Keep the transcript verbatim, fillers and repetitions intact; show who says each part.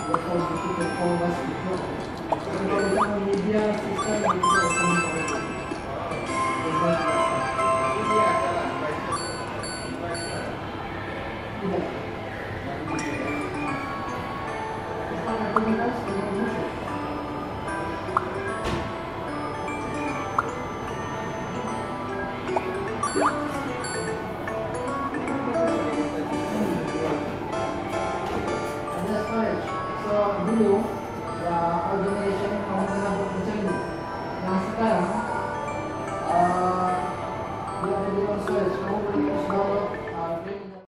Speaker 1: telepon itu telepon pasti itu. Kalau sama media sistem itu akan berubah. Tidak. Apa aktivitas Indonesia? Yes.